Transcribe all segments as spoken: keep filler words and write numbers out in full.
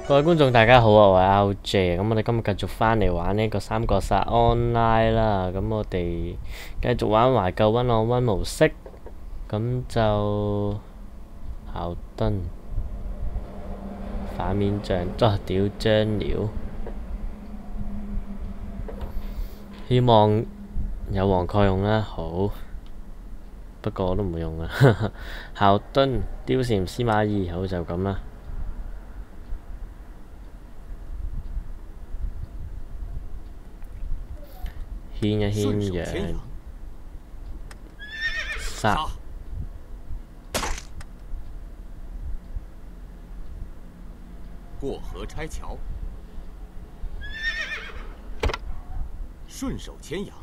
各位觀眾大家好啊，我係 L J，咁我哋今日繼續翻嚟玩呢個三國殺 online 啦，咁我哋繼續玩懷舊 one on one 模式，咁就校敦反面像，啊屌張料，希望有黃蓋用啦，好，不過我都唔會用啦，校敦貂蟬司馬懿，好就咁啦。牽一牽羊，殺過河拆橋，順手牽羊。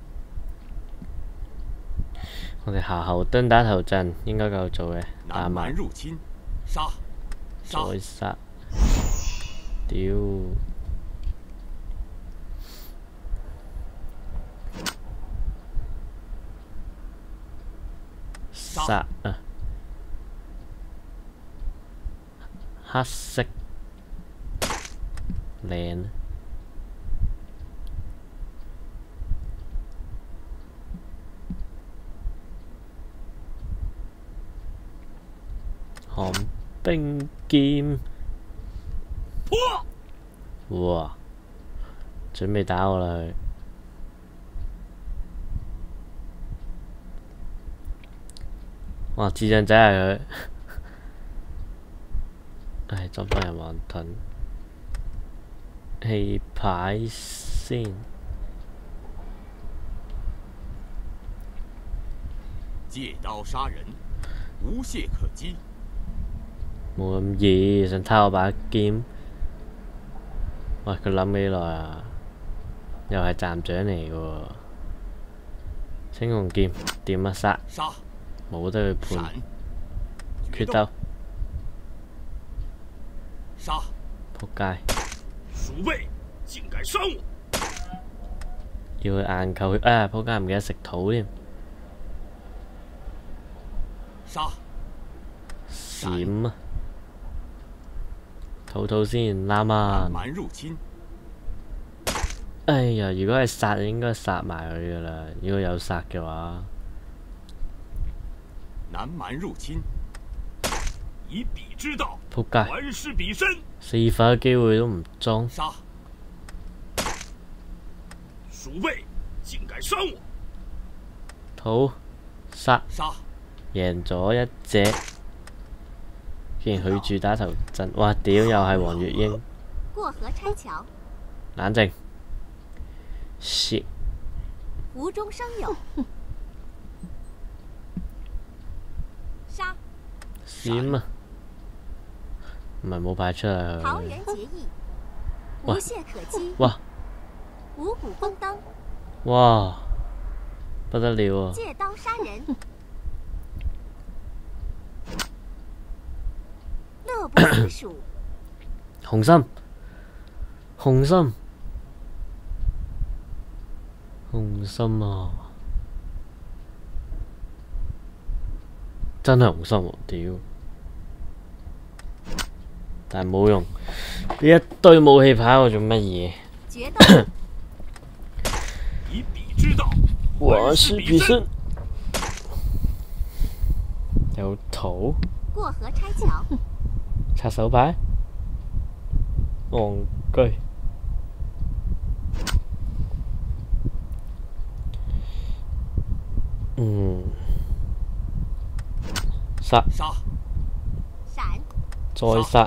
我哋下後蹲打頭陣應該夠做嘅，打南蠻埋入侵，殺殺再殺，屌！殺啊！黑色靚，寒冰劍，哇！準備打我啦佢。哇！智障仔係佢，唉，執翻入黃盾，棄牌先。 借刀殺人，無懈可擊。 冇咁易，想偷我把劍。喂，佢諗幾耐啊？又係站長嚟嘅喎。青紅劍點啊殺？ 殺！ 冇得去判，決鬥， 殺！ 仆街！ 鼠輩，竟敢傷我！ 要去硬扣佢，啊仆街唔記得食土添。 殺！ 閃啊！土土先啱啊！ 南蠻入侵。 哎呀，如果係殺就應該殺埋佢噶啦，如果有殺嘅話。 南蠻入侵，以彼之道， 仆街！ 還施彼身。 四發嘅機會都唔裝。 殺！鼠輩，竟敢傷我！ 土殺！ 殺！ 贏咗一隻，竟然拒絕打頭陣，哇屌！又係黃月英。 過河拆橋。 冷靜。shit。 無中生有。殺！ 閃啊！唔係冇派出嚟。 桃園結義，無懈可擊。 哇！ 五谷豐登。 哇！不得了啊！ 借刀殺人。樂不思蜀。 紅心，紅心，紅心啊！真係紅心喎，屌！但係冇用，呢一堆武器牌我做乜嘢？ 決鬥。 以彼之道， 還施彼身。有土。 過河拆橋。 拆手牌。戇居。嗯。殺！ 殺！ 閃！ 再殺！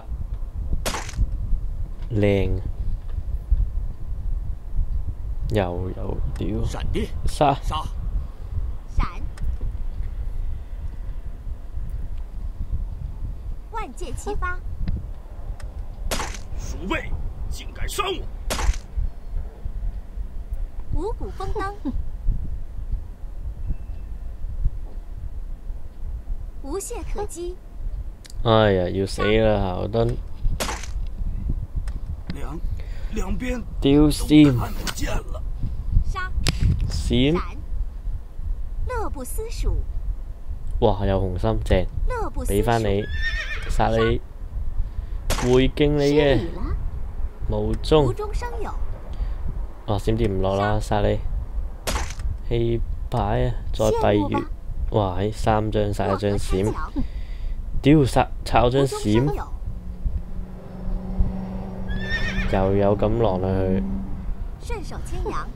靚！又有屌！ 閃電！ 殺！ 殺！ 閃！萬箭齊發！ 鼠輩，竟敢傷我！ 五谷豐登。無懈可擊。 哎呀，要死啦！校敦。 兩兩邊丟線。 看不見了。 殺！ 閃！ 閃！樂不思蜀。 哇！有紅心正，俾翻你，殺你！ 會經你嘅， 失禮了。 無中無。中生有。 哦，閃電唔落啦，殺你！氣牌啊，再閉月。 羨慕吧。 哇！喺三張殺一張我和閃， 拆牆。 屌殺炒張無中生閃， 有。 又有咁落落去， 順手牽羊。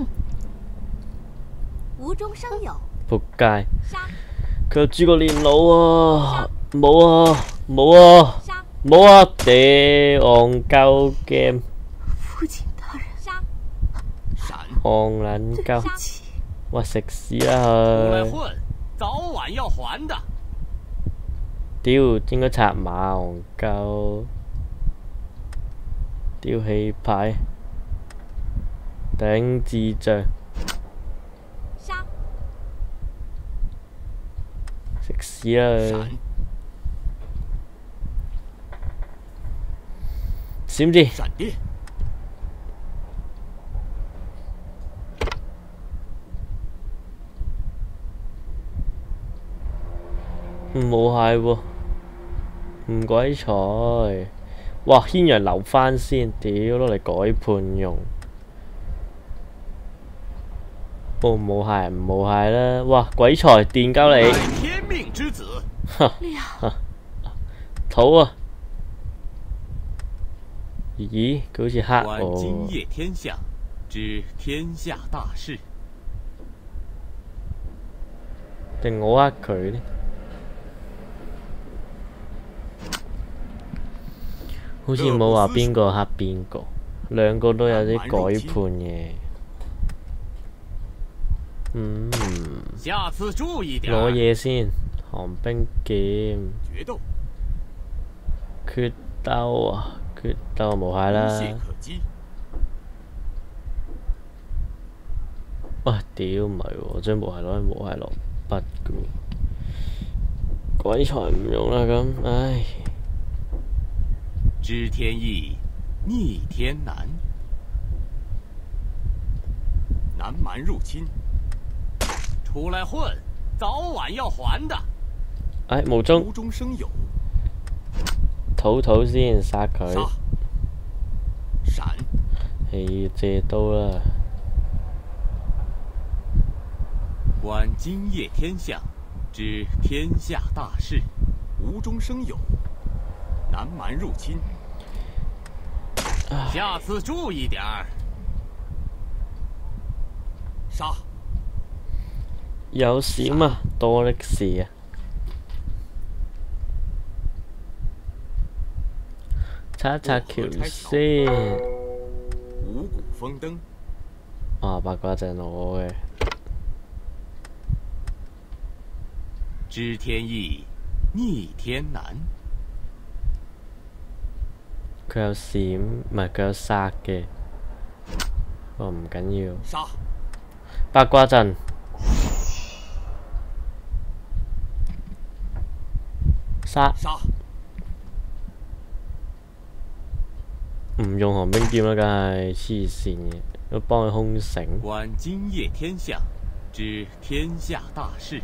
無中生有。 仆街！ 殺佢有諸葛連弩啊！冇啊冇啊殺冇啊！屌戇鳩 game， 父親大人， 殺閃， 戇撚鳩， 殺喂食屎啦出來佢！ 混，早晚要還的。 屌應該拆馬戇鳩，屌氣牌，頂智障， 殺食屎啦佢！ 閃， 閃電， 閃電， 冇係喎，唔鬼彩！哇，牽羊留返先，屌攞嚟改判用。哦，冇係唔冇係啦！哇，鬼才電鳩你， 乃天命之子。 土啊！咦，佢好似黑觀今我。 夜天象，知天下大事。 定我呃佢呢？好似冇話邊個黑邊個，兩個都有啲改判嘅。嗯， 下次注意點。 攞嘢先，寒冰劍， 決鬥， 決鬥啊！決鬥無懈無啦。 懈可擊。 喂，屌唔係喎，將無懈攞去無懈落筆嘅喎，鬼才唔用啦咁，唉。 知天意，逆天難。南蠻入侵，出來混，早晚要還的。 唉，無中無中生有， 土土先殺佢， 殺，閃， 係借刀啦。 觀今夜天象，知天下大事。無中生有，南蠻入侵。下次注意點兒。殺， 有閃啊，多的是啊。拆一拆橋先。 五谷豐登。 啊，八卦陣我嘅。 知天意，逆天難。 佢有閃，唔係佢有殺嘅。哦，唔緊要。 殺， 八卦陣。殺。 殺， 唔用寒冰劍啦，梗係黐線嘅，要幫佢空繩。 觀今夜天象，知天下大事。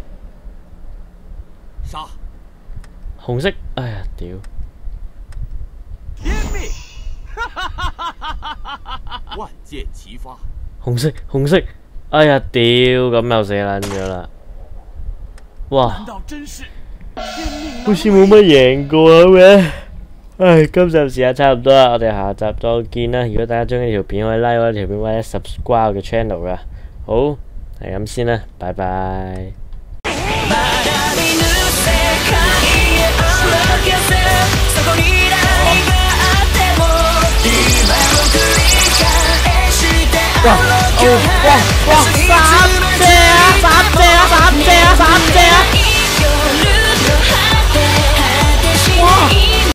殺， 紅色，哎呀屌！ 天命，萬箭齊發。 紅色紅色，哎呀屌！咁又死撚咗啦！哇， 難道真是天命？ 好似冇乜贏過咁嘅。唉，今集時間差唔多啦，我哋下集再見啦！如果大家中意條片，可以 like 我條片或者 subscribe 我嘅 channel 噶。好，係咁先啦，拜拜。哇！哦哇哇！三隻啊！三隻啊！三隻啊！三隻啊！